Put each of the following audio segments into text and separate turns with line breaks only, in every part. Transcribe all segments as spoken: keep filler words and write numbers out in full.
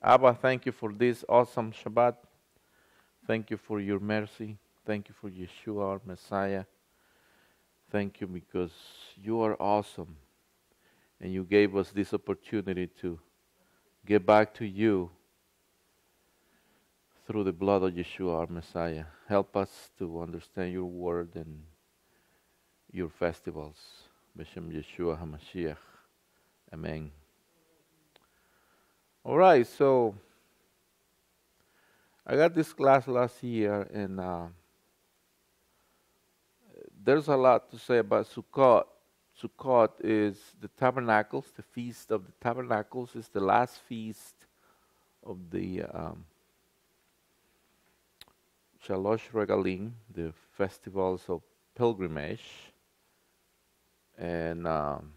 Abba, thank you for this awesome Shabbat. Thank you for your mercy. Thank you for Yeshua, our Messiah. Thank you because you are awesome. And you gave us this opportunity to get back to you through the blood of Yeshua, our Messiah. Help us to understand your word and your festivals. B'Shem Yeshua HaMashiach. Amen. All right, so I got this class last year, and uh, there's a lot to say about Sukkot. Sukkot is the Tabernacles, the Feast of the Tabernacles. Is the last feast of the um, Shalosh Regalim, the festivals of pilgrimage. And um,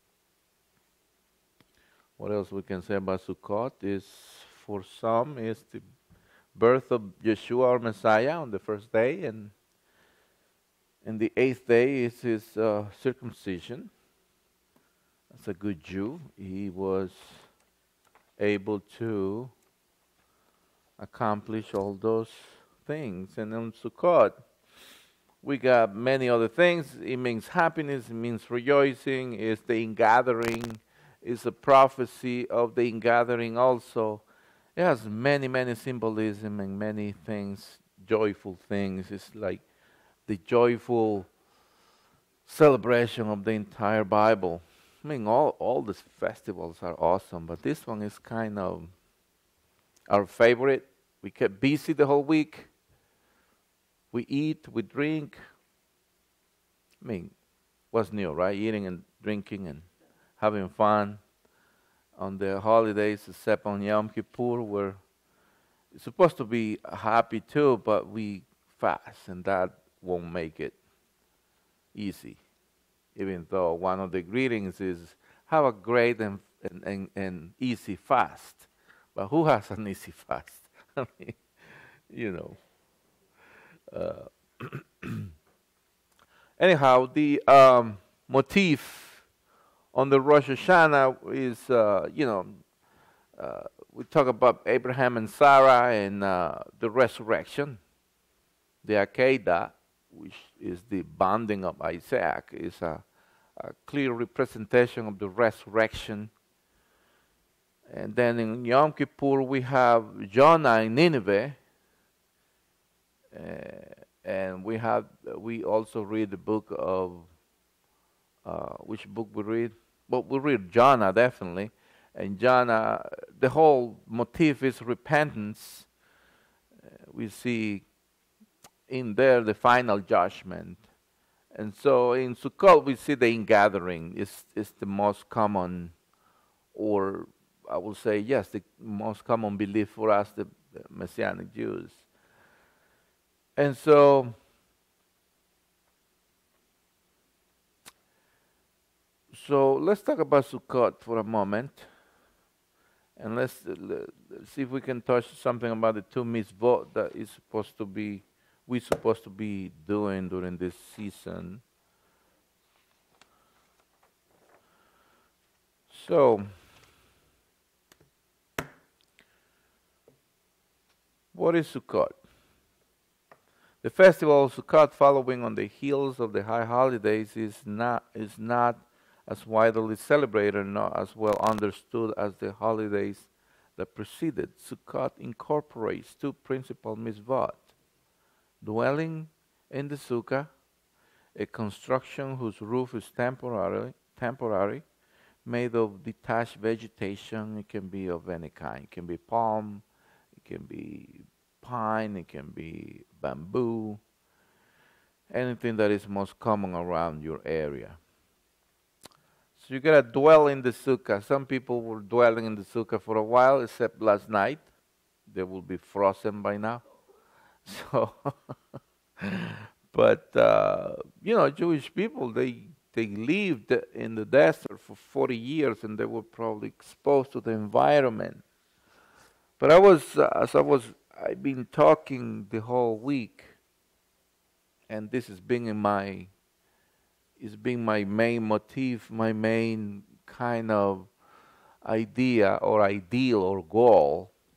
what else we can say about Sukkot is, for some, is the birth of Yeshua, our Messiah, on the first day, and and the eighth day is his uh, circumcision. As a good Jew, he was able to accomplish all those things. And on Sukkot, we got many other things. It means happiness, it means rejoicing, it's the ingathering, it's a prophecy of the ingathering also. It has many, many symbolism and many things, joyful things. It's like the joyful celebration of the entire Bible. I mean, all, all these festivals are awesome, but this one is kind of our favorite. We kept busy the whole week. We eat, we drink. I mean, what's new, right? Eating and drinking and having fun on the holidays, except on Yom Kippur, we're supposed to be happy too, but we fast, and that won't make it easy. Even though one of the greetings is, have a great and, and, and, and easy fast. But who has an easy fast? I mean, you know. Uh, anyhow, the um, motif on the Rosh Hashanah is, uh, you know, uh, we talk about Abraham and Sarah and uh, the resurrection. The Akedah, which is the bonding of Isaac, is a, a clear representation of the resurrection. And then in Yom Kippur we have Jonah in Nineveh, uh, and we have we also read the book of uh, which book we read? Well, we read Jonah definitely, and Jonah. The whole motif is repentance. Uh, we see in there the final judgment. And so in Sukkot we see the ingathering. It's, it's the most common, or I will say, yes, the most common belief for us, the, the Messianic Jews. And so, so let's talk about Sukkot for a moment. And let's, uh, let's see if we can touch something about the two mitzvot that is supposed to be we're supposed to be doing during this season. So, what is Sukkot? The festival of Sukkot, following on the heels of the high holidays, is not is not as widely celebrated, not as well understood as the holidays that preceded. Sukkot incorporates two principal mitzvot: dwelling in the sukkah, a construction whose roof is temporary, temporary, made of detached vegetation. It can be of any kind. It can be palm, it can be pine, it can be bamboo, anything that is most common around your area. So you gotta dwell in the sukkah. Some people were dwelling in the sukkah for a while, except last night. They will be frozen by now. So, but uh, you know, Jewish people, they they lived in the desert for forty years, and they were probably exposed to the environment. But I was, uh, as I was, I've been talking the whole week, and this has been in my, it's been my main motif, my main kind of idea or ideal or goal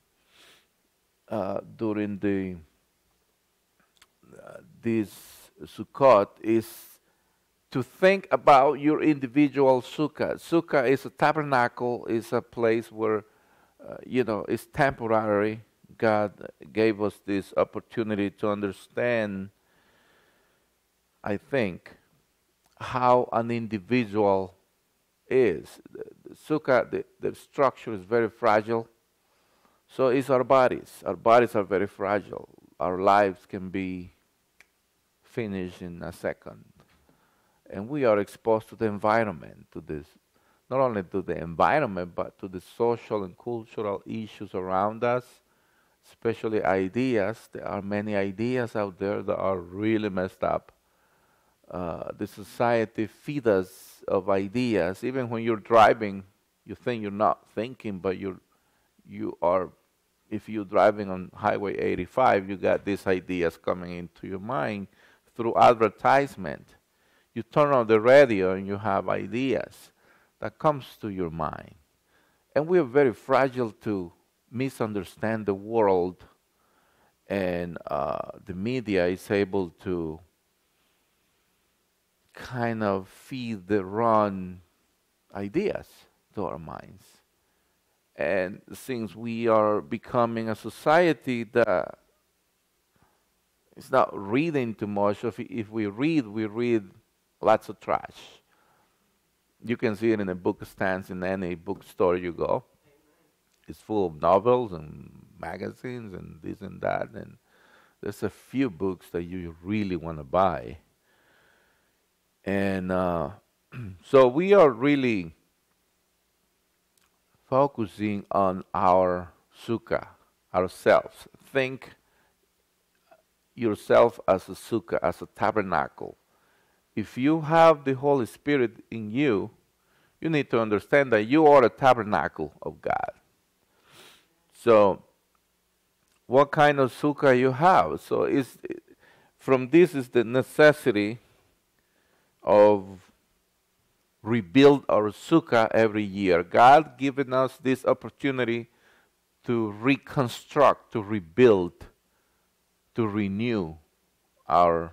uh, during the uh, this Sukkot is to think about your individual sukkah. Sukkah is a tabernacle, is a place where, uh, you know, it's temporary. God gave us this opportunity to understand, I think, how an individual is. The, the sukkah, the, the structure is very fragile. So is our bodies. Our bodies are very fragile. Our lives can be finished in a second. And we are exposed to the environment, to this, not only to the environment, but to the social and cultural issues around us, especially ideas. There are many ideas out there that are really messed up. Uh, the society feeds us of ideas. Even when you're driving, you think you're not thinking, but you're, you are, if you're driving on Highway eighty-five, you got these ideas coming into your mind through advertisement. You turn on the radio and you have ideas that comes to your mind. And we are very fragile to misunderstand the world, and uh, the media is able to kind of feed the wrong ideas to our minds. And since we are becoming a society that is not reading too much, if, if we read, we read lots of trash. You can see it in the book stands in any bookstore you go. It's full of novels and magazines and this and that, and there's a few books that you really want to buy. And uh, so we are really focusing on our sukkah, ourselves. Think yourself as a sukkah, as a tabernacle. If you have the Holy Spirit in you, you need to understand that you are a tabernacle of God. So, what kind of sukkah you have? So, it's, from this is the necessity of rebuild our sukkah every year. God given us this opportunity to reconstruct, to rebuild, to renew our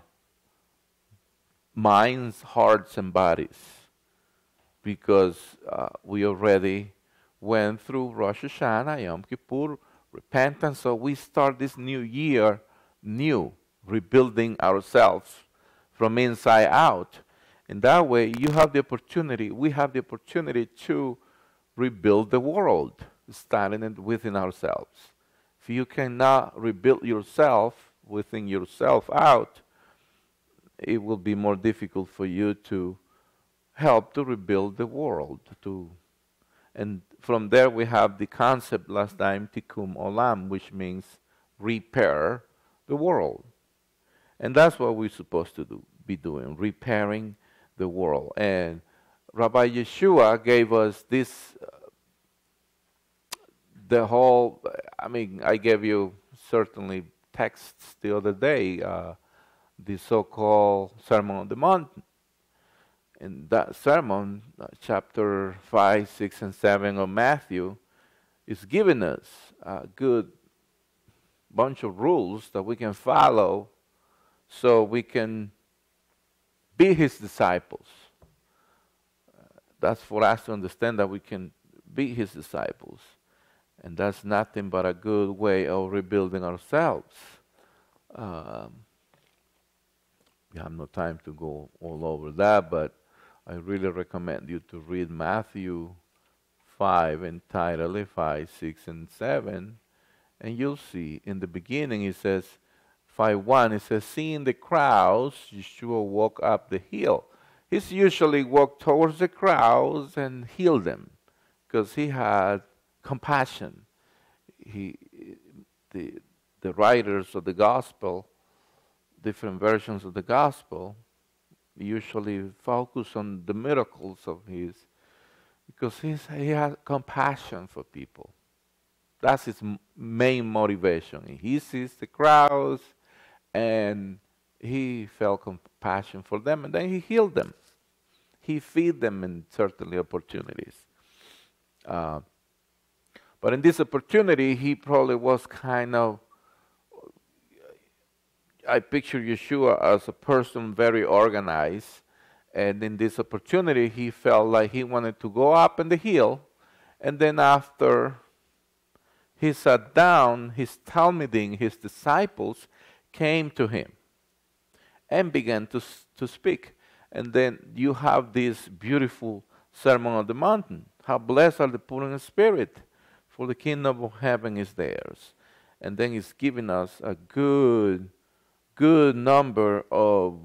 minds, hearts, and bodies, because uh, we already went through Rosh Hashanah, Yom Kippur, repentance, so we start this new year new, rebuilding ourselves from inside out. And that way, you have the opportunity, we have the opportunity to rebuild the world, starting it within ourselves. If you cannot rebuild yourself within yourself out, it will be more difficult for you to help to rebuild the world. To, and from there we have the concept last time, tikkun olam, which means repair the world. And that's what we're supposed to do, be doing, repairing the world. And Rabbi Yeshua gave us this, uh, the whole, I mean, I gave you certainly texts the other day, uh, the so-called Sermon on the Mount. In that sermon, uh, chapter five, six, and seven of Matthew, is giving us a good bunch of rules that we can follow so we can be his disciples. Uh, that's for us to understand that we can be his disciples. And that's nothing but a good way of rebuilding ourselves. Um, we have no time to go all over that, but I really recommend you to read Matthew five, entitled five, six, and seven, and you'll see in the beginning it says, five one, it says, seeing the crowds, Yeshua walked up the hill. He's usually walked towards the crowds and healed them because he had compassion. He, the, the writers of the gospel, different versions of the gospel, usually focus on the miracles of his, because he's, he has compassion for people. That's his m- main motivation. He sees the crowds and he felt compassion for them, and then he healed them. He feed them in certainly opportunities. Uh, but in this opportunity, he probably was kind of I picture Yeshua as a person very organized, and in this opportunity, he felt like he wanted to go up in the hill, and then after he sat down, his Talmudim, his disciples, came to him and began to, to speak. And then you have this beautiful Sermon on the Mountain. How blessed are the poor in spirit, for the kingdom of heaven is theirs. And then he's giving us a good, good number of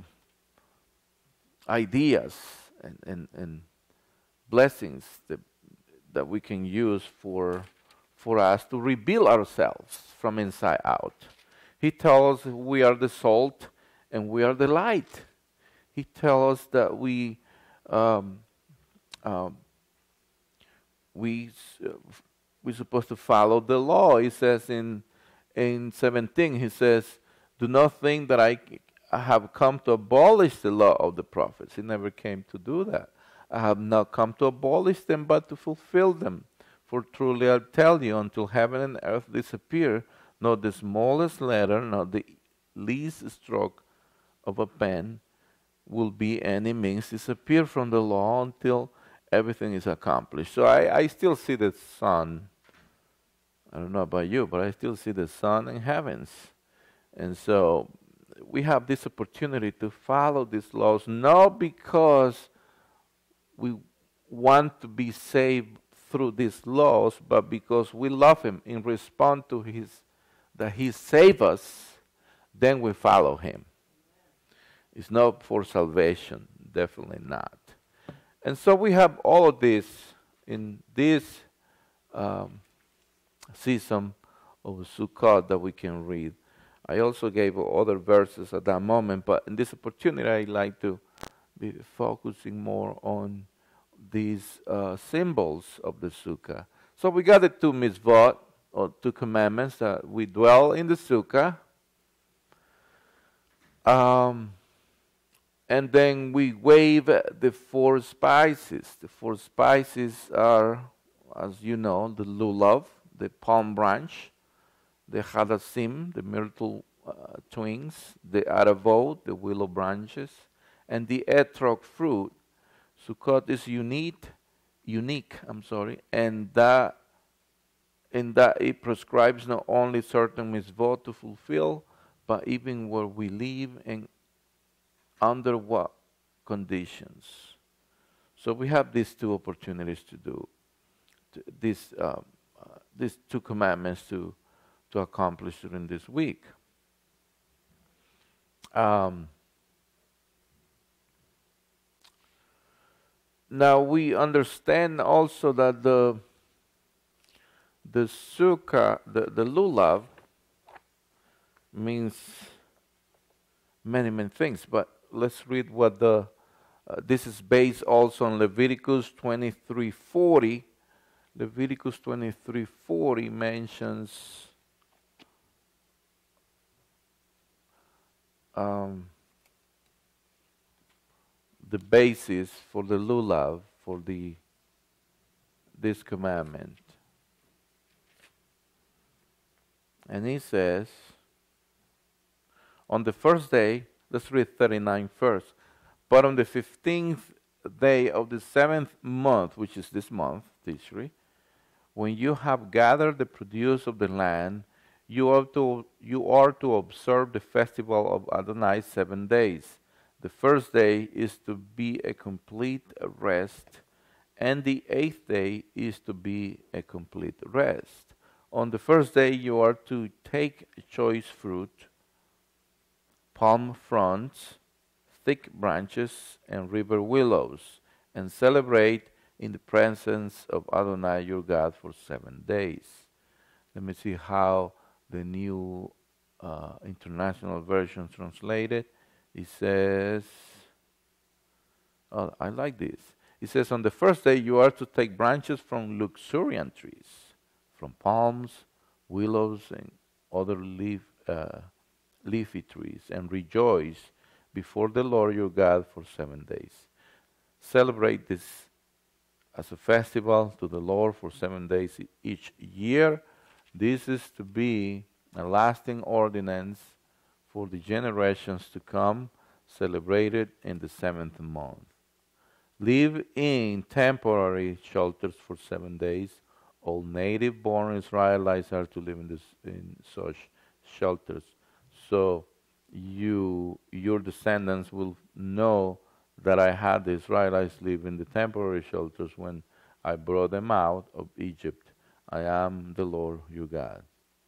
ideas and, and, and blessings that, that we can use for, for us to rebuild ourselves from inside out. He tells us we are the salt and we are the light. He tells us that we um, um, we uh, we're supposed to follow the law. He says in in seventeen, he says, "Do not think that I, I have come to abolish the law of the prophets." He never came to do that. I have not come to abolish them, but to fulfill them. For truly I tell you, until heaven and earth disappear, not the smallest letter, not the least stroke of a pen will be any means disappear from the law until everything is accomplished. So I, I still see the sun. I don't know about you, but I still see the sun in heavens. And so we have this opportunity to follow these laws, not because we want to be saved through these laws, but because we love him in response to his that he saved us, then we follow him. It's not for salvation, definitely not. And so we have all of this in this um, season of Sukkot that we can read. I also gave other verses at that moment, but in this opportunity I like to be focusing more on these uh, symbols of the Sukkah. So we got the two mitzvot, or two commandments, that we dwell in the Sukkah. Um, And then we wave the four spices. The four spices are, as you know, the lulav, the palm branch, the hadassim, the myrtle uh, twigs, the aravot, the willow branches, and the etrog fruit. Sukkot is unique, unique. I'm sorry, and that in that it prescribes not only certain mitzvot to fulfill, but even where we live and under what conditions. So we have these two opportunities to do to, these uh, uh, these two commandments to to accomplish during this week. Um, now we understand also that the the sukkah, the, the lulav, means many many things, but let's read what the, uh, this is based also on Leviticus twenty-three forty. Leviticus twenty-three forty mentions um, the basis for the lulav, for the this commandment. And he says, on the first day, let's read thirty-nine first. But on the fifteenth day of the seventh month, which is this month, Tishri, when you have gathered the produce of the land, you are to you are to observe the festival of Adonai seven days. The first day is to be a complete rest, and the eighth day is to be a complete rest. On the first day you are to take choice fruit, palm fronds, thick branches, and river willows, and celebrate in the presence of Adonai your God for seven days. Let me see how the new uh, international version translated. It says, oh, I like this. It says, on the first day you are to take branches from luxuriant trees, from palms, willows, and other leaf, uh, leafy trees, and rejoice before the Lord your God for seven days. Celebrate this as a festival to the Lord for seven days each year. This is to be a lasting ordinance for the generations to come, celebrated in the seventh month. Live in temporary shelters for seven days. All native-born Israelites are to live in, this, in such shelters. So you, your descendants will know that I had the Israelites live in the temporary shelters when I brought them out of Egypt. I am the Lord your God.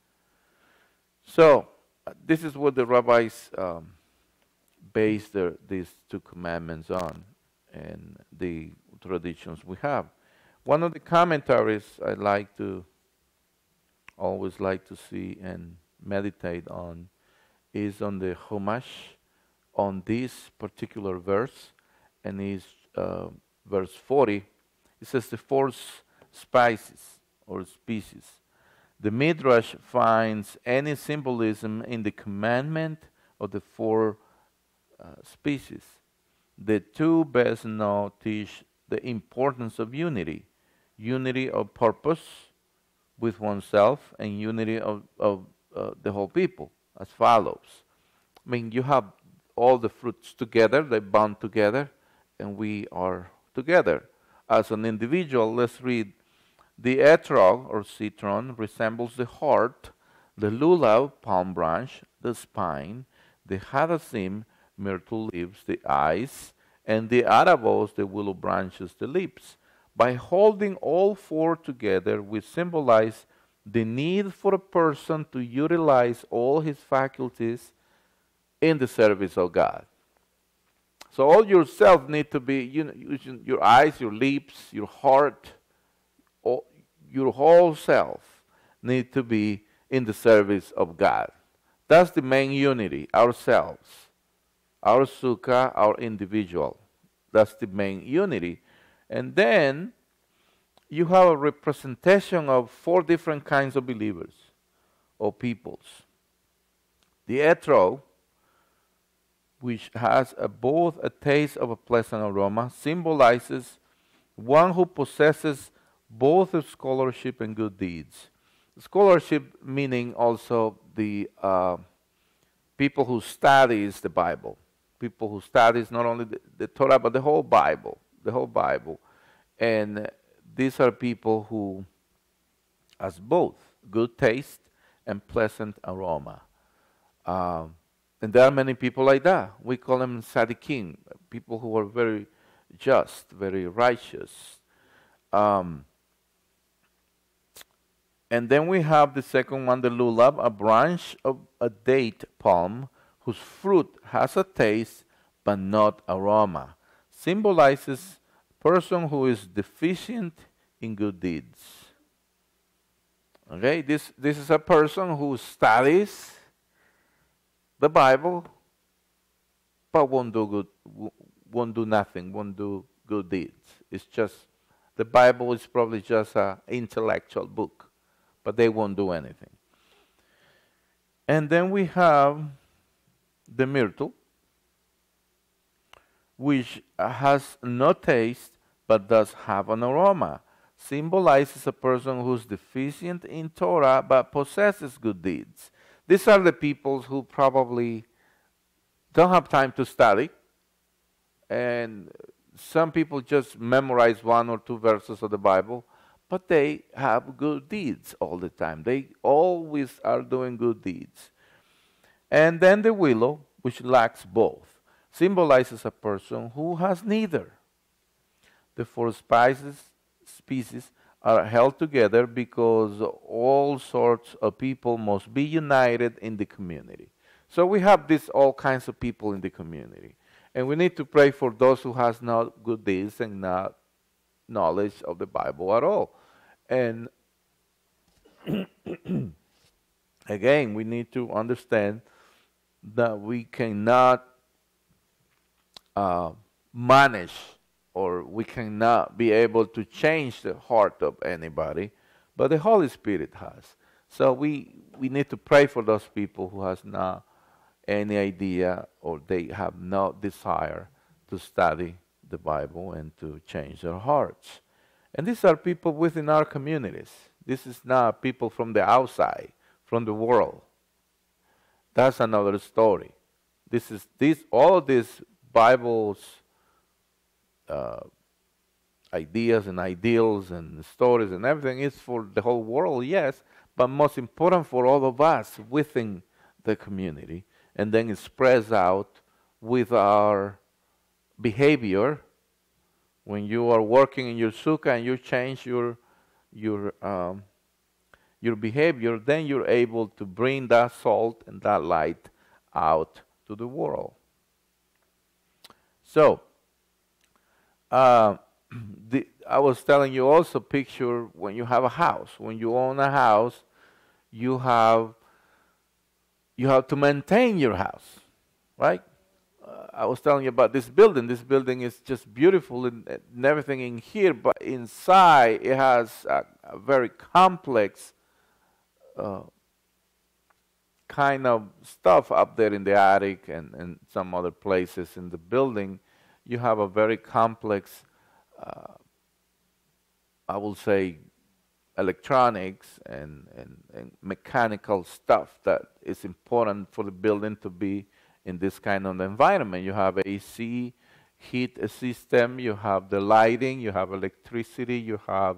So uh, this is what the rabbis um, base their, these two commandments on and the traditions we have. One of the commentaries I like to always like to see and meditate on is on the Chumash on this particular verse, and is uh, verse forty. It says the four spices or species. The Midrash finds any symbolism in the commandment of the four uh, species. The two best known teach the importance of unity, unity of purpose with oneself, and unity of, of uh, the whole people, as follows. I mean, you have all the fruits together, they bond together, and we are together. As an individual, let's read. The etrog, or citron, resembles the heart, the lulav, palm branch, the spine, the hadassim, myrtle leaves, the eyes, and the arabos, the willow branches, the lips. By holding all four together, we symbolize the need for a person to utilize all his faculties in the service of God. So all yourself need to be, you know, your eyes, your lips, your heart, all, your whole self need to be in the service of God. That's the main unity, ourselves, our sukkah, our individual. That's the main unity. And then you have a representation of four different kinds of believers or peoples. The etro, which has a, both a taste of a pleasant aroma, symbolizes one who possesses both scholarship and good deeds. Scholarship meaning also the uh, people who studies the Bible, people who studies not only the, the Torah but the whole Bible, the whole Bible, and these are people who has both good taste and pleasant aroma. Um, And there are many people like that. We call them tzaddikim, people who are very just, very righteous. Um, and then we have the second one, the lulav, a branch of a date palm whose fruit has a taste but not aroma. Symbolizes a person who is deficient in good deeds. Okay, this, this is a person who studies the Bible, but won't do good, won't do nothing, won't do good deeds. It's just, the Bible is probably just an intellectual book, but they won't do anything. And then we have the myrtle, which has no taste, but does have an aroma. Symbolizes a person who's deficient in Torah, but possesses good deeds. These are the people who probably don't have time to study, and some people just memorize one or two verses of the Bible, but they have good deeds all the time. They always are doing good deeds. And then the willow, which lacks both, symbolizes a person who has neither. The four spices, species are held together because all sorts of people must be united in the community. So we have this all kinds of people in the community. And we need to pray for those who has not good deeds and not knowledge of the Bible at all. And again, we need to understand that we cannot uh, manage, or we cannot be able to change the heart of anybody, but the Holy Spirit has. So we, we need to pray for those people who has not any idea, or they have no desire to study the Bible and to change their hearts. And these are people within our communities. This is not people from the outside, from the world. That's another story. This is this all of these Bible's uh, ideas and ideals and stories and everything is for the whole world, yes, but most important for all of us within the community, and then it spreads out with our behavior. When you are working in your sukkah and you change your your um, your behavior, then you're able to bring that salt and that light out to the world. So, uh, the, I was telling you also, picture when you have a house. When you own a house, you have you have to maintain your house, right? Uh, I was telling you about this building. This building is just beautiful and, and everything in here, but inside it has a, a very complex uh, kind of stuff up there in the attic and, and some other places in the building. You have a very complex, uh, I will say, electronics and, and, and mechanical stuff that is important for the building to be in this kind of environment. You have A C, heat system, you have the lighting, you have electricity, you have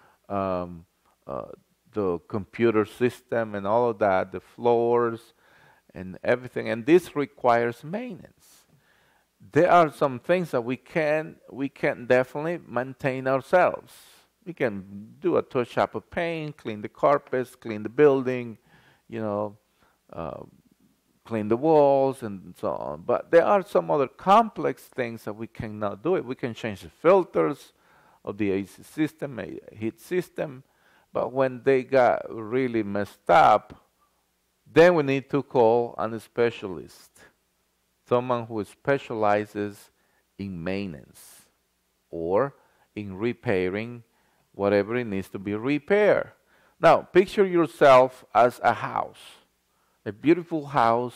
um, uh, the computer system and all of that, the floors and everything. And this requires maintenance. There are some things that we can we can definitely maintain ourselves. We can do a touch-up of paint, clean the carpets, clean the building, you know, uh, clean the walls and so on. But there are some other complex things that we cannot do it. We can change the filters of the A C system, a heat system, but when they got really messed up, then we need to call on a specialist, someone who specializes in maintenance or in repairing whatever it needs to be repaired. Now, picture yourself as a house, a beautiful house,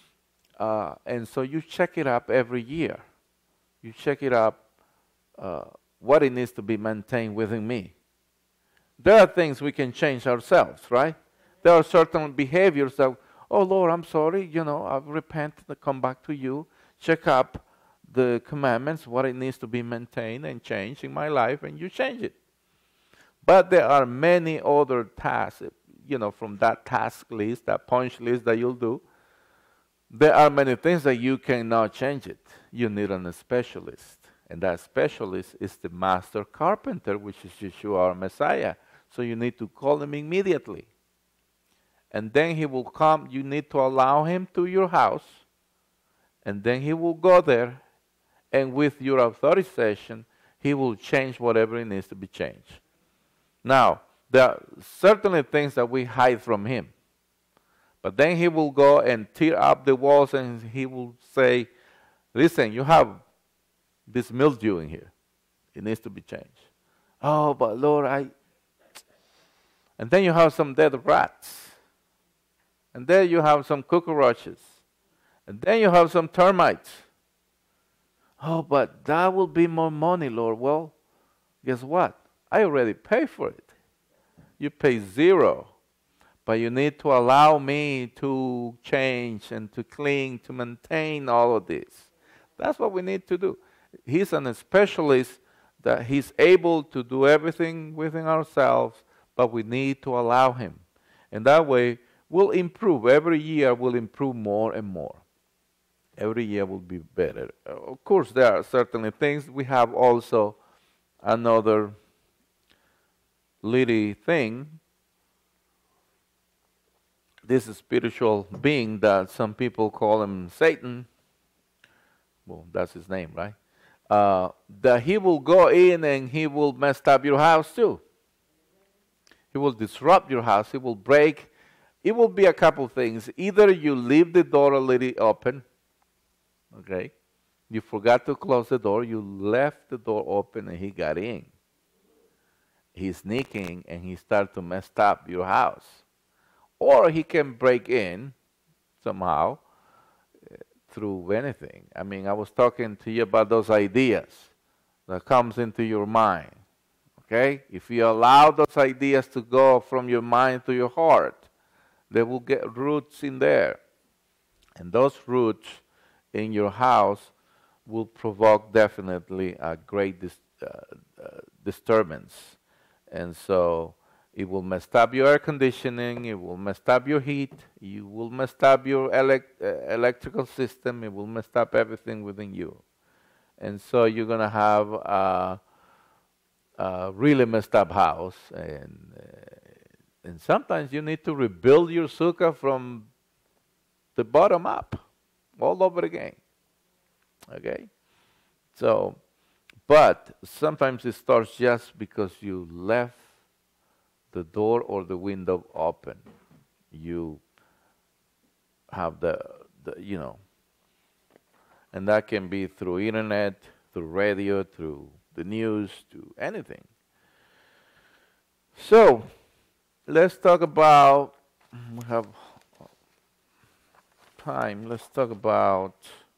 uh, and so you check it up every year. You check it up, uh, what it needs to be maintained within me. There are things we can change ourselves, right? There are certain behaviors that, oh Lord, I'm sorry, you know, I've repented, I come back to you, check up the commandments, what it needs to be maintained and changed in my life, and you change it. But there are many other tasks, you know, from that task list, that punch list that you'll do. There are many things that you cannot change it. You need a specialist. And that specialist is the master carpenter, which is Yeshua, our Messiah. So you need to call him immediately. And then he will come. You need to allow him to your house. And then he will go there. And with your authorization, he will change whatever it needs to be changed. Now, there are certainly things that we hide from him. But then he will go and tear up the walls and he will say, listen, you have this mildew in here. It needs to be changed. Oh, but Lord, I... And then you have some dead rats. And then you have some cockroaches. And then you have some termites. Oh, but that will be more money, Lord. Well, guess what? I already paid for it. You pay zero. But you need to allow me to change and to clean, to maintain all of this. That's what we need to do. He's a specialist that he's able to do everything within ourselves, but we need to allow him. And that way, we'll improve. Every year, we'll improve more and more. Every year will be better. Of course, there are certainly things. We have also another little thing. This spiritual being that some people call him Satan. Well, that's his name, right? Uh, that he will go in and he will mess up your house too. He will disrupt your house. He will break. It will be a couple things. Either you leave the door a little open, okay? You forgot to close the door. You left the door open and he got in. He's sneaking and he started to mess up your house. Or he can break in somehow uh, through anything. I mean, I was talking to you about those ideas that comes into your mind. Okay? If you allow those ideas to go from your mind to your heart, they will get roots in there. And those roots in your house will provoke definitely a great dis uh, uh, disturbance. And so it will mess up your air conditioning, it will mess up your heat, you will mess up your elect uh, electrical system, it will mess up everything within you. And so you're going to have a, a really messed up house. And, uh, and sometimes you need to rebuild your sukkah from the bottom up, all over again. Okay? So, but sometimes it starts just because you left the door or the window open. You have the, the you know, and that can be through internet, through radio, through the news, to anything. So, let's talk about, we have time, let's talk about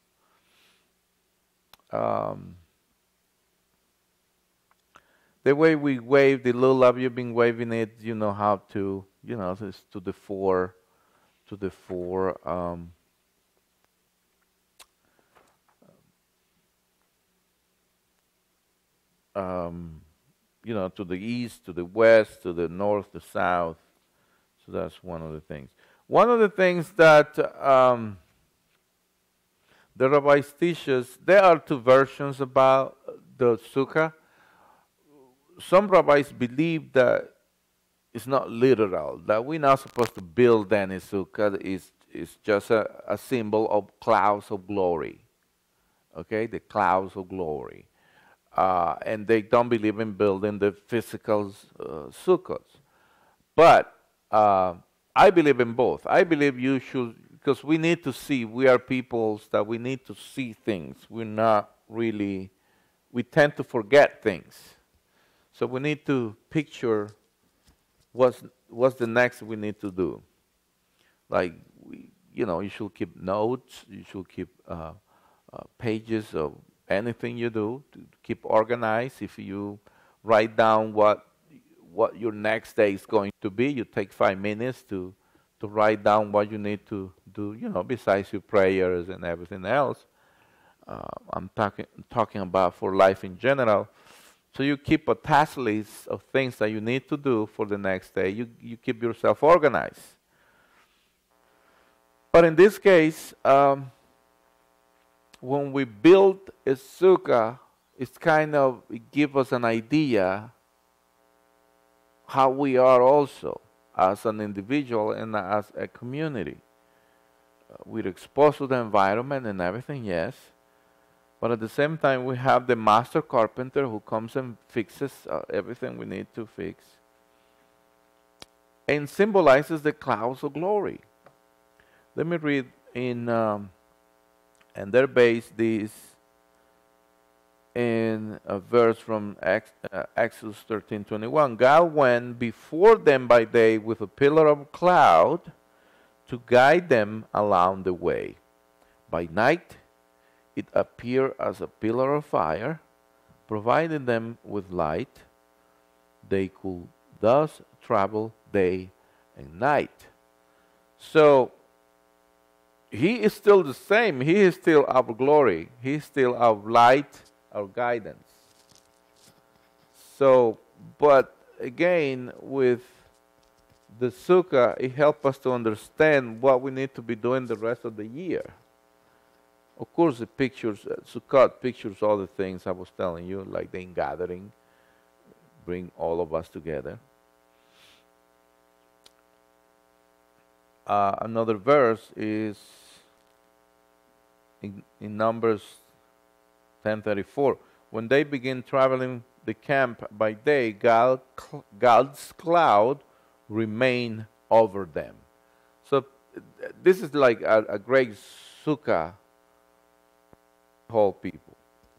um, the way we wave the lulav. You've been waving it, you know how to, you know, it's to the four, to the four, um, um, you know, to the east, to the west, to the north, the south. So that's one of the things. One of the things that um, the rabbis teach us, there are two versions about the sukkah. Some rabbis believe that it's not literal, that we're not supposed to build any sukkah. It's, it's just a, a symbol of clouds of glory. Okay, the clouds of glory. Uh, and they don't believe in building the physical uh, sukkahs. But uh, I believe in both. I believe you should, because we need to see, we are peoples that we need to see things. We're not really, we tend to forget things. So we need to picture what's, what's the next we need to do. Like, we, you know, you should keep notes, you should keep uh, uh, pages of anything you do, to keep organized. If you write down what what your next day is going to be, you take five minutes to to write down what you need to do, you know, besides your prayers and everything else. Uh, I'm talking talking about for life in general. So you keep a task list of things that you need to do for the next day. You you keep yourself organized. But in this case, um, when we build a sukkah, it's kind of, it gives us an idea how we are also as an individual and as a community. Uh, we're exposed to the environment and everything, yes. But at the same time, we have the master carpenter who comes and fixes uh, everything we need to fix. And symbolizes the clouds of glory. Let me read in... Um, and they're based this in a verse from Ex uh, Exodus thirteen twenty-one. God went before them by day with a pillar of cloud to guide them along the way. By night, it appeared as a pillar of fire, providing them with light. They could thus travel day and night. So, He is still the same. He is still our glory. He is still our light, our guidance. So, but again, with the sukkah, it helps us to understand what we need to be doing the rest of the year. Of course, the pictures, uh, Sukkot pictures all the things I was telling you, like the ingathering, bring all of us together. Uh, another verse is in, in Numbers ten thirty-four. When they begin traveling the camp by day, God, God's cloud remained over them. So this is like a, a great sukkah whole people.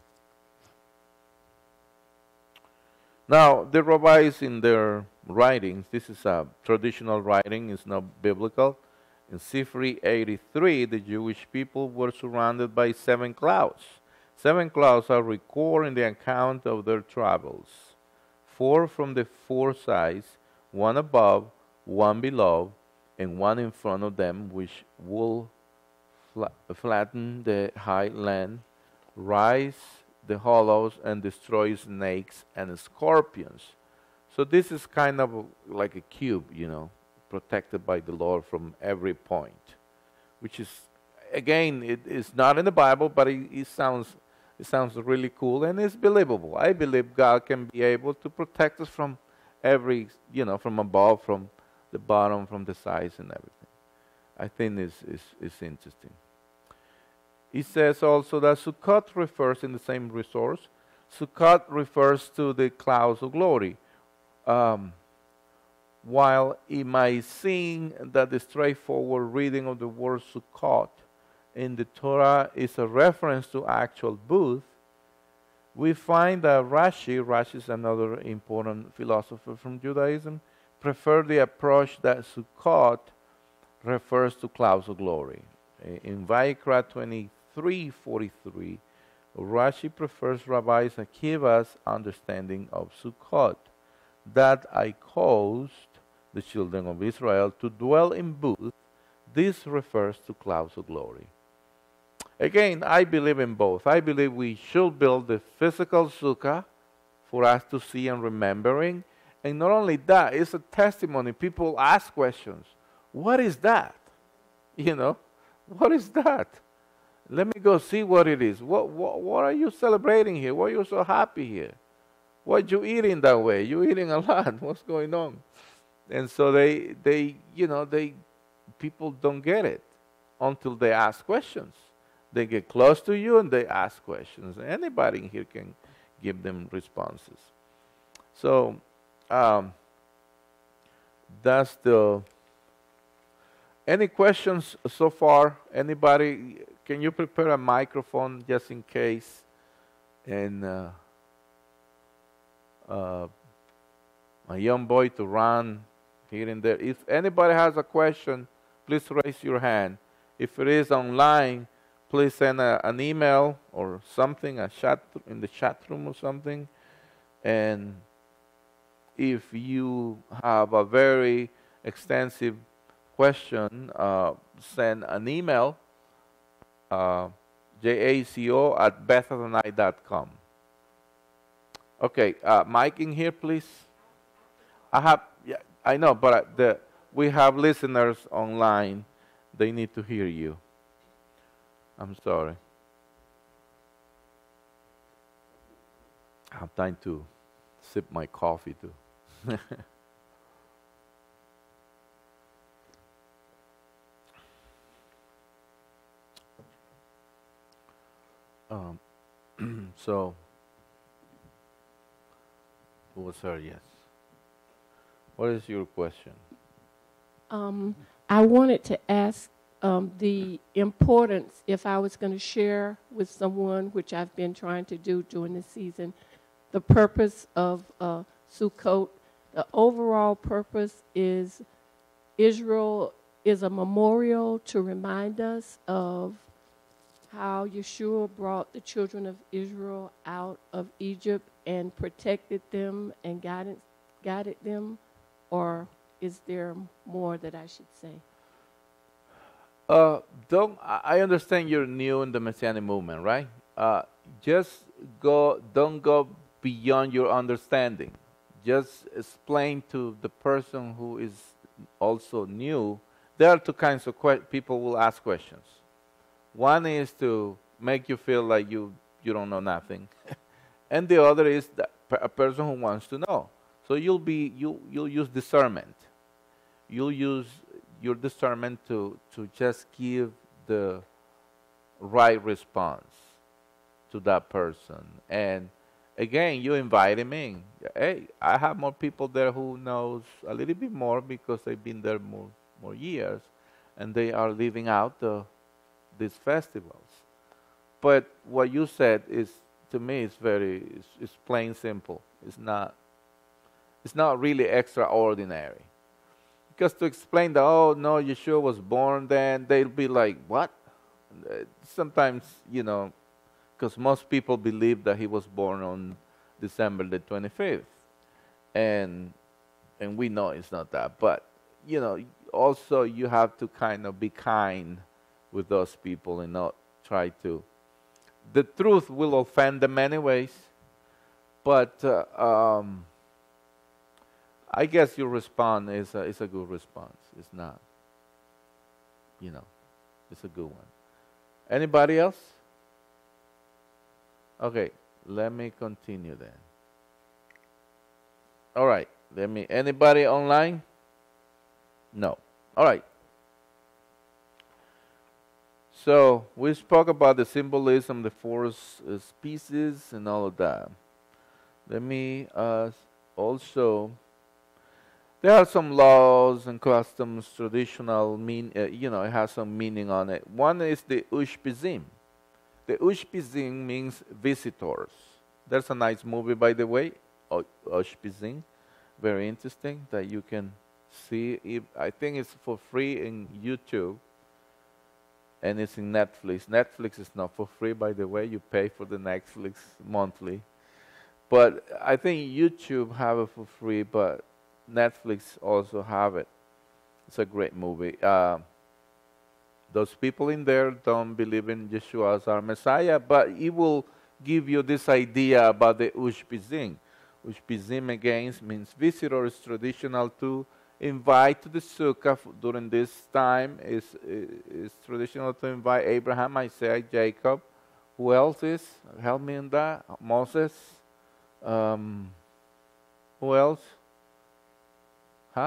Now, the rabbis in their writings, this is a traditional writing, it's not biblical. In Sifri eighty-three, the Jewish people were surrounded by seven clouds. Seven clouds are recorded in the account of their travels. Four from the four sides, one above, one below, and one in front of them, which will fla- flatten the high land, rise the hollows, and destroy snakes and scorpions. So this is kind of like a cube, you know, protected by the Lord from every point, which is, again, it is not in the Bible, but it, it sounds it sounds really cool and it's believable. I believe God can be able to protect us from every, you know, from above, from the bottom, from the sides, and everything. I think it's, it's, it's interesting. He says also that Sukkot refers in the same resource. Sukkot refers to the clouds of glory. Um, while it might seem that the straightforward reading of the word Sukkot in the Torah is a reference to actual booth, we find that Rashi, Rashi is another important philosopher from Judaism, preferred the approach that Sukkot refers to clouds of glory. In Vayikra twenty-three forty-three, Rashi prefers Rabbi Akiva's understanding of Sukkot, that I caused the children of Israel to dwell in booths. This refers to clouds of glory. Again, I believe in both. I believe we should build the physical sukkah for us to see and remembering. And not only that, it's a testimony. People ask questions. What is that? You know, what is that? Let me go see what it is. What, what, what are you celebrating here? Why are you so happy here? What you eating that way? You eating a lot. What's going on? And so they, they, you know, they, people don't get it until they ask questions. They get close to you and they ask questions. Anybody in here can give them responses. So um, that's the. Any questions so far? Anybody? Can you prepare a microphone just in case? And uh, uh, a young boy to run here and there. If anybody has a question, please raise your hand. If it is online, please send a, an email or something, a chat in the chat room or something. And if you have a very extensive question, uh, send an email, uh, jaco at bethadonai dot com. Okay, uh, Mike in here, please. I have, yeah, I know, but the, we have listeners online. They need to hear you. I'm sorry. I have time to sip my coffee too. um, so, who was her? Yes. What is your question?
Um, I wanted to ask um, the importance, if I was going to share with someone, which I've been trying to do during the season, the purpose of uh, Sukkot. The overall purpose is Israel is a memorial to remind us of how Yeshua brought the children of Israel out of Egypt and protected them and guided, guided them, or is there more that I should say?
Uh, don't I I understand you're new in the Messianic movement, right? Uh, just go. Don't go beyond your understanding. Just explain to the person who is also new. There are two kinds of que- people will ask questions. One is to make you feel like you you don't know nothing, and the other is that a person who wants to know. So you'll be you you'll use discernment. You'll use your discernment to to just give the right response to that person. And again, you invite him in. Hey, I have more people there who knows a little bit more because they've been there more more years, and they are living out the, these festivals. But what you said is, to me, it's very it's, it's plain simple. It's not it's not really extraordinary. Because to explain that, oh, no, Yeshua was born then, they'll be like, what? Uh, Sometimes, you know, because most people believe that he was born on December the twenty-fifth. And, and we know it's not that. But, you know, also you have to kind of be kind with those people and not try to. The truth will offend them anyways, but uh, um, I guess your response is a, is a good response. It's not, you know, it's a good one. Anybody else? Okay, let me continue then. All right, let me, anybody online? No. All right. So we spoke about the symbolism, the four uh, species, and all of that. Let me uh, also. There are some laws and customs, traditional mean. Uh, you know, it has some meaning on it. One is the Ushpizim. The Ushpizim means visitors. There's a nice movie, by the way, Ushpizim. Very interesting that you can see. It. I think it's for free in YouTube. And it's in Netflix. Netflix is not for free, by the way. You pay for the Netflix monthly. But I think YouTube have it for free, but Netflix also have it. It's a great movie. Uh, those people in there don't believe in Yeshua as our Messiah, but it will give you this idea about the Ushpizim. Ushpizim, again, means visitor. Is traditional to invite to the sukkah during this time. Is is traditional to invite Abraham, Isaac, Jacob. Who else is? Help me in that. Moses. Um, who else? Huh?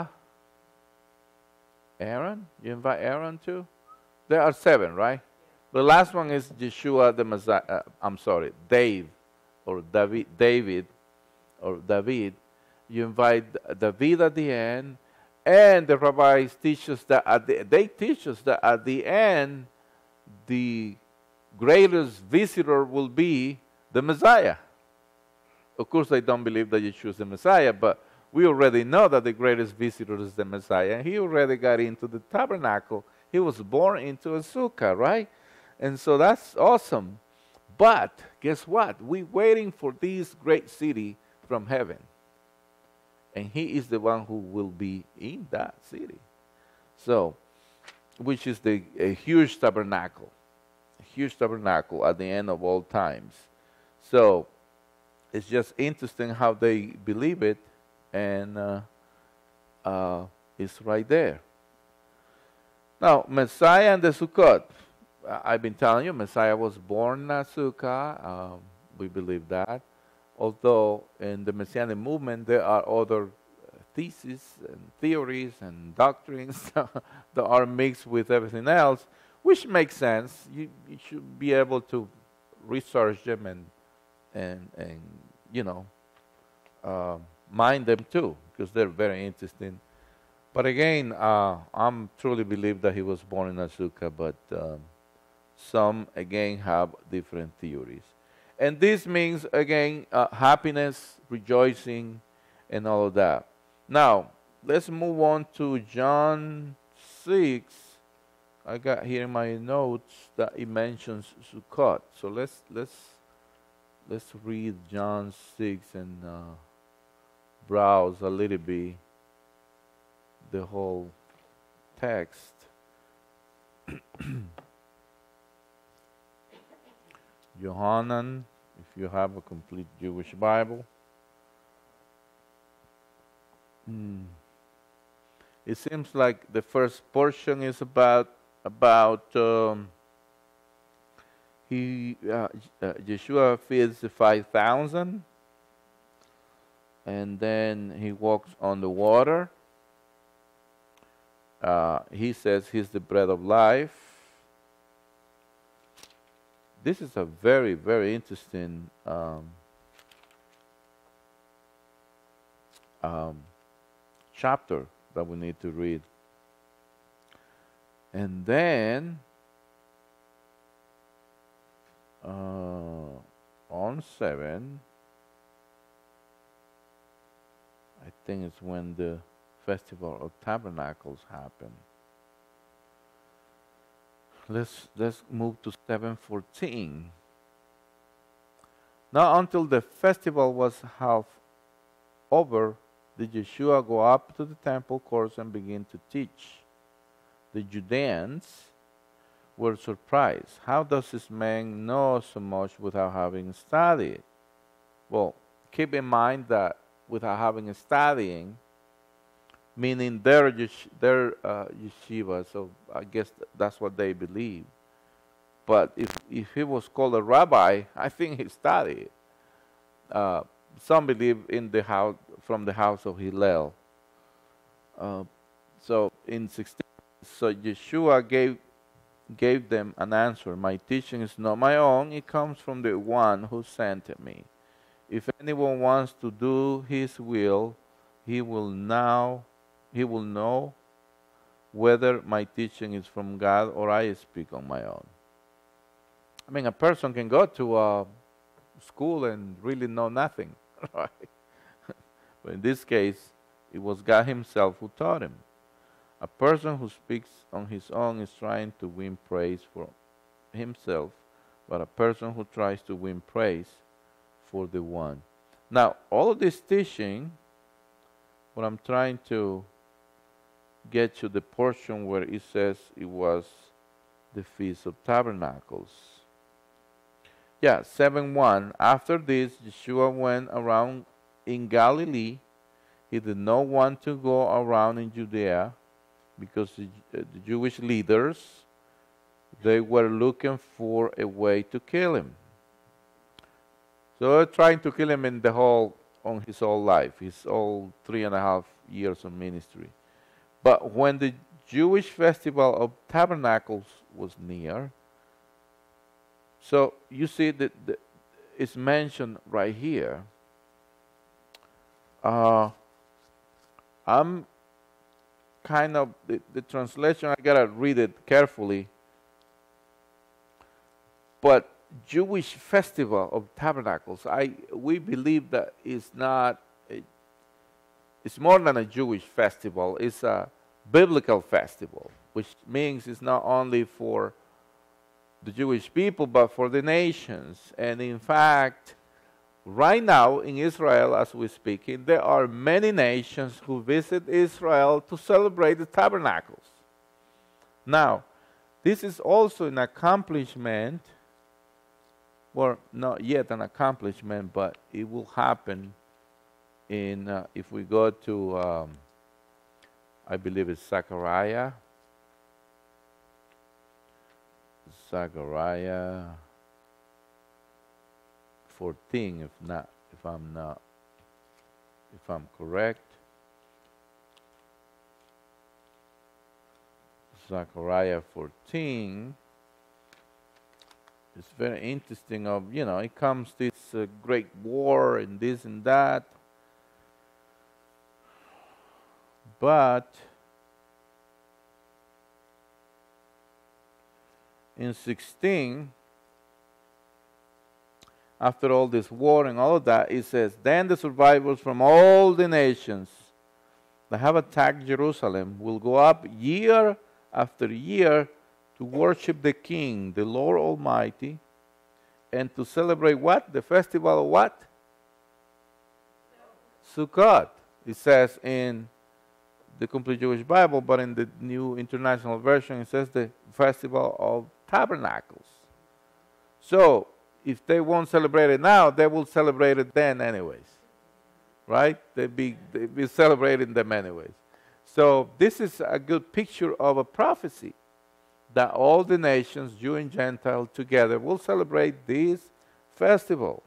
Aaron? You invite Aaron too? There are seven, right? The last one is Yeshua the Messiah. Uh, I'm sorry, Dave, or David. David, or David. You invite David at the end. And the rabbis teach us that at the, they teach us that at the end, the greatest visitor will be the Messiah. Of course, I don't believe that Yeshua is the Messiah, but we already know that the greatest visitor is the Messiah. He already got into the tabernacle. He was born into a sukkah, right? And so that's awesome. But guess what? We're waiting for this great city from heaven. And he is the one who will be in that city. So, which is the a huge tabernacle. A huge tabernacle at the end of all times. So, it's just interesting how they believe it. And uh, uh, it's right there. Now, Messiah and the Sukkot. I've been telling you, Messiah was born in a sukkah. Um, we believe that. Although in the Messianic movement there are other theses and theories and doctrines that are mixed with everything else, which makes sense. You, you should be able to research them and and and you know uh, mind them too, because they're very interesting. But again, uh, I'm truly believe that he was born in a sukkah, but um, some again have different theories. And this means, again, uh, happiness, rejoicing, and all of that. Now, let's move on to John six. I got here in my notes that it mentions Sukkot. So let's let's let's read John six and uh, browse a little bit the whole text. Yohanan, if you have a complete Jewish Bible. Mm. It seems like the first portion is about about um, he uh, uh, Yeshua feeds the five thousand, and then he walks on the water. Uh, he says he's the bread of life. This is a very, very interesting um, um, chapter that we need to read. And then, uh, on seven, I think it's when the Festival of Tabernacles happened. Let's let's move to seven fourteen. Not until the festival was half over did Yeshua go up to the temple courts and begin to teach. The Judeans were surprised. How does this man know so much without having studied? Well, keep in mind that without having studying, meaning their, yesh- their uh, yeshiva, so I guess that's what they believe. But if, if he was called a rabbi, I think he studied. Uh, some believe in the house, from the house of Hillel. Uh, so in sixteen, so Yeshua gave gave them an answer. My teaching is not my own; it comes from the one who sent me. If anyone wants to do His will, he will now he will know whether my teaching is from God or I speak on my own. I mean, a person can go to a school and really know nothing, right? But in this case, it was God Himself who taught him. A person who speaks on his own is trying to win praise for himself, but a person who tries to win praise for the one. Now, all of this teaching, what I'm trying to get to the portion where it says it was the Feast of Tabernacles. Yeah, seven one. After this, Yeshua went around in Galilee. He did not want to go around in Judea because the, uh, the Jewish leaders, they were looking for a way to kill him. So they're trying to kill him in the whole, on his whole life, his whole three and a half years of ministry. But when the Jewish festival of Tabernacles was near, so you see that it's mentioned right here. Uh, I'm kind of, the, the translation, I gotta read it carefully. But Jewish festival of Tabernacles, I we believe that it's not, a, it's more than a Jewish festival. It's a biblical festival, which means it's not only for the Jewish people, but for the nations. And in fact, right now in Israel, as we're speaking, there are many nations who visit Israel to celebrate the tabernacles. Now, this is also an accomplishment, well, not yet an accomplishment, but it will happen in, uh, if we go to, um, I believe it's Zechariah, Zechariah fourteen, if not, if I'm not, if I'm correct. Zechariah fourteen. It's very interesting. Of you know, it comes this uh, great war and this and that, but in sixteen. After all this war and all of that, it says, then the survivors from all the nations that have attacked Jerusalem will go up year after year to worship the King, the Lord Almighty, and to celebrate what? The festival of what? Sukkot. It says in the Complete Jewish Bible, but in the New International Version, it says the festival of Tabernacles. So, if they won't celebrate it now, they will celebrate it then anyways. Right? They'll be, they'll be celebrating them anyways. So this is a good picture of a prophecy that all the nations, Jew and Gentile, together will celebrate this festival.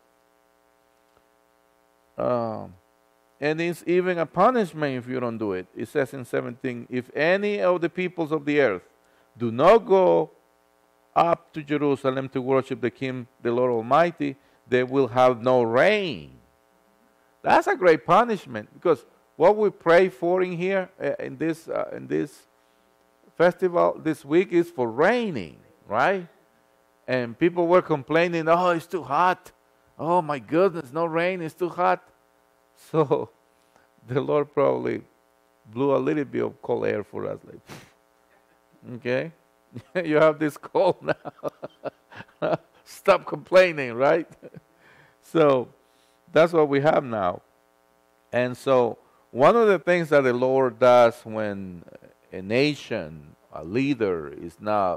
Um, and it's even a punishment if you don't do it. It says in seventeen, if any of the peoples of the earth do not go up to Jerusalem to worship the King, the Lord Almighty, they will have no rain. That's a great punishment, because what we pray for in here, uh, in this uh, in this festival this week, is for raining, right? And people were complaining, oh, it's too hot. Oh my goodness, no rain, it's too hot. So the Lord probably blew a little bit of cold air for us, like, okay? You have this cold now. Stop complaining, right? So that's what we have now. And so one of the things that the Lord does when a nation, a leader, is not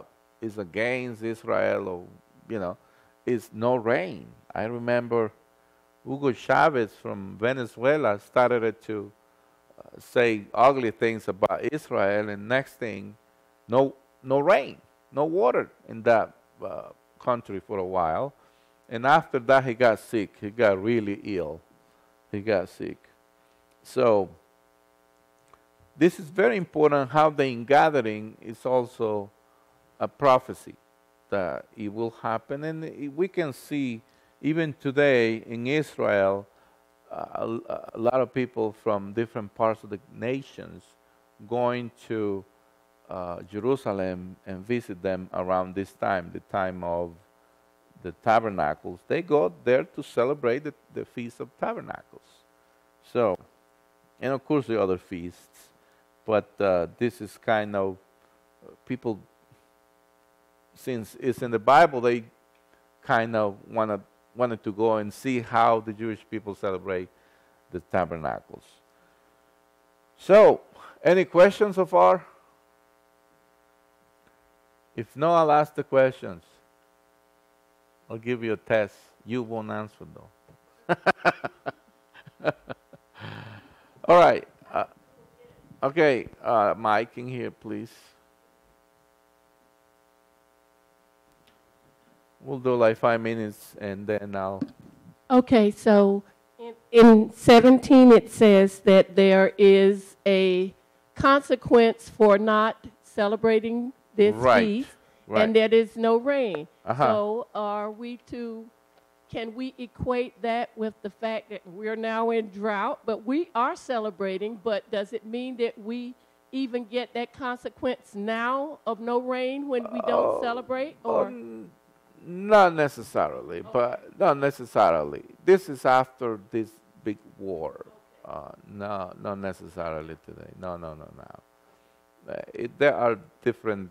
is against Israel, or you know, is no rain. I remember Hugo Chavez from Venezuela started to uh, say ugly things about Israel, and next thing, no no rain, no water in that uh, country for a while. And after that, he got sick. He got really ill. He got sick. So this is very important. How the ingathering is also a prophecy that it will happen, and it- we can see even today in Israel, uh, a, a lot of people from different parts of the nations going to uh, Jerusalem and visit them around this time, the time of the Tabernacles. They go there to celebrate the, the Feast of Tabernacles. So, and of course the other feasts, but uh, this is kind of uh, people, since it's in the Bible, they kind of wanna, wanted to go and see how the Jewish people celebrate the Tabernacles. So, any questions so far? If no, I'll ask the questions. I'll give you a test. You won't answer though. All right. Uh, okay, uh, Mike, in here, please. We'll do like five minutes, and then I'll.
Okay, so in, in seventeen it says that there is a consequence for not celebrating this
Right,
feast,
right.
and there is no rain.
Uh-huh.
So are we to, can we equate that with the fact that we're now in drought, but we are celebrating, but does it mean that we even get that consequence now of no rain when we don't
Oh,
celebrate? Or
um, not necessarily, but not necessarily. This is after this big war. Uh, no, not necessarily today. No, no, no, no. Uh, it, there are different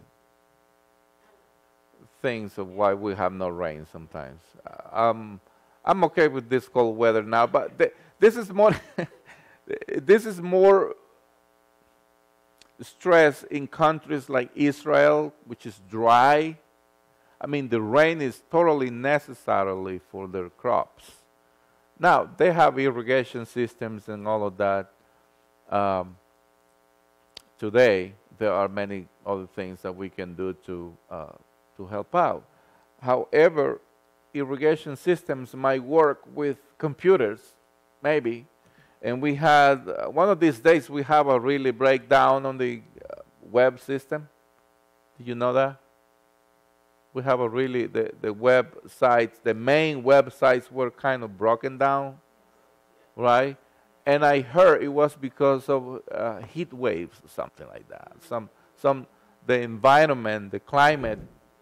things of why we have no rain sometimes. Uh, um, I'm okay with this cold weather now, but th this is more this is more stress in countries like Israel, which is dry. I mean, the rain is totally necessarily for their crops. Now, they have irrigation systems and all of that. Um, today, there are many other things that we can do to, uh, to help out. However, irrigation systems might work with computers, maybe. And we had, uh, one of these days, we have a really breakdown on the uh, web system. Did you know that? We have a really, the, the websites, the main websites were kind of broken down, right? And I heard it was because of uh, heat waves, something like that. Some, some, the environment, the climate.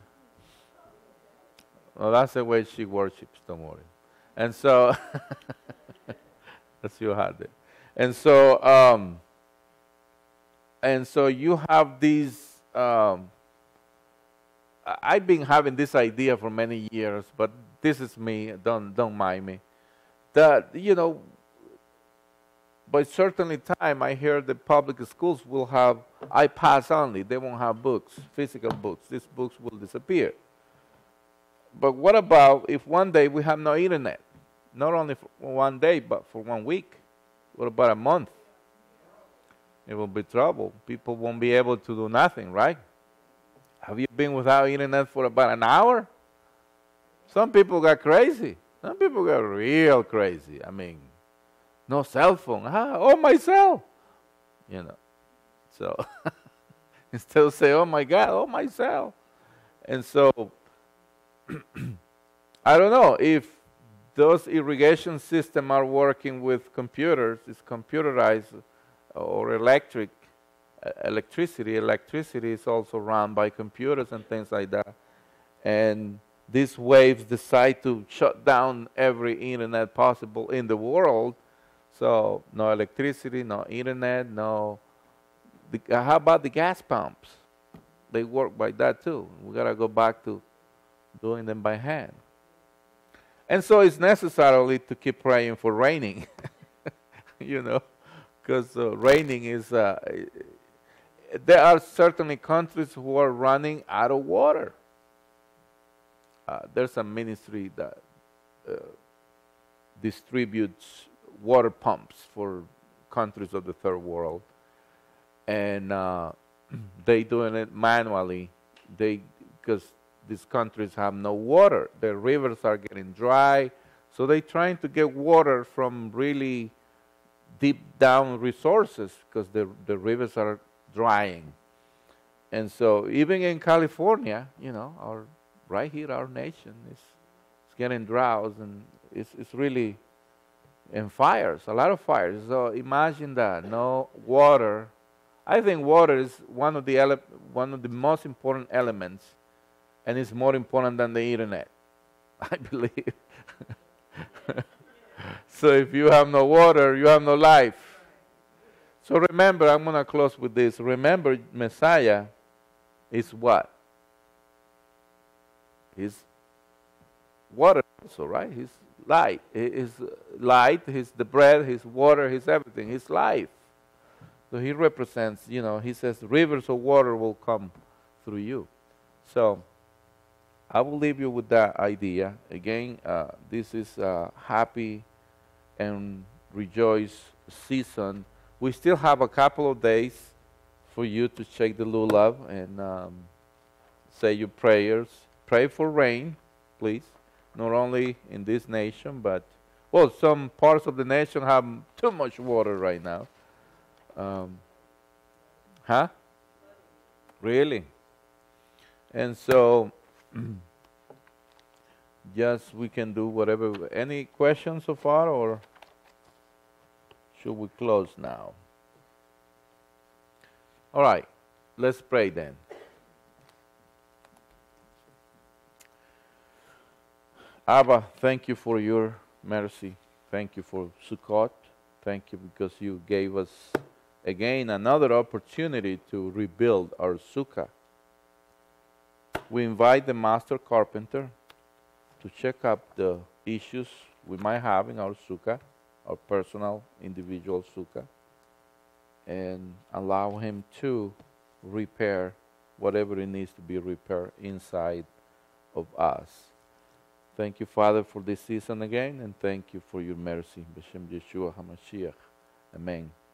Well, that's the way she worships, don't worry. And so, that's your heart there. And so, um, and so you have these, um, I've been having this idea for many years, but this is me, don't, don't mind me, that, you know, by certainly time, I hear the public schools will have iPads only. They won't have books, physical books. These books will disappear. But what about if one day we have no internet? Not only for one day, but for one week. What about a month? It will be trouble. People won't be able to do nothing, right? Have you been without internet for about an hour? Some people got crazy. Some people got real crazy. I mean, no cell phone. Ah, oh, my cell. You know. So instead of say, oh, my God, oh, my cell. And so I don't know if those irrigation systems are working with computers, it's computerized, or electric, uh, electricity. Electricity is also run by computers and things like that. And these waves decide to shut down every internet possible in the world. So no electricity, no internet, no. The, uh, how about the gas pumps? They work by that too. We gotta go back to doing them by hand. And so it's necessarily to keep praying for raining, you know, because uh, raining is, uh, there are certainly countries who are running out of water. uh, there's a ministry that uh, distributes water pumps for countries of the third world, and uh, they doing it manually. They because these countries have no water. Their rivers are getting dry, so they're trying to get water from really deep down resources because the the rivers are drying. And so even in California, you know, our right here, our nation is, is getting droughts, and it's it's really and fires, a lot of fires. So imagine that, no water. I think water is one of the ele- one of the most important elements, and it's more important than the internet, I believe. So if you have no water, you have no life. So remember, I'm going to close with this. Remember, Messiah is what? He's water also, right? He's light. He's light, he's the bread, he's water, he's everything. He's life. So he represents, you know, he says rivers of water will come through you. So I will leave you with that idea. Again, uh, this is a happy and rejoice season. We still have a couple of days for you to check the lulav and um, say your prayers. Pray for rain, please. Not only in this nation, but, well, some parts of the nation have too much water right now. Um, huh? Really? And so, just we can do whatever. Any questions so far, or should we close now? All right, let's pray then. Abba, thank you for your mercy. Thank you for Sukkot. Thank you because you gave us again another opportunity to rebuild our sukkah. We invite the master carpenter to check up the issues we might have in our sukkah, our personal, individual sukkah, and allow him to repair whatever it needs to be repaired inside of us. Thank you, Father, for this season again, and thank you for your mercy. B'Shem Yeshua HaMashiach. Amen.